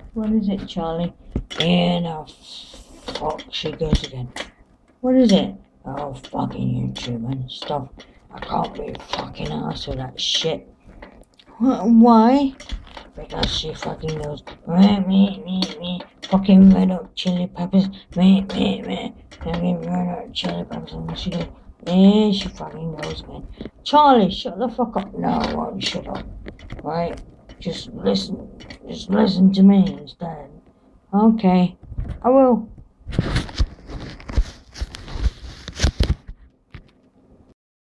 What is it, Charlie? And oh, fuck, she goes again. What is it? Oh, fucking YouTube, man. Stop. I can't be fucking ass with that shit. Why? Because she fucking goes, me. Fucking red hot chili peppers, me. Fucking red hot chili peppers. And she goes, yeah, she fucking goes again. Charlie, shut the fuck up. No, I won't shut up. Right? Just listen to me instead. Okay, I will.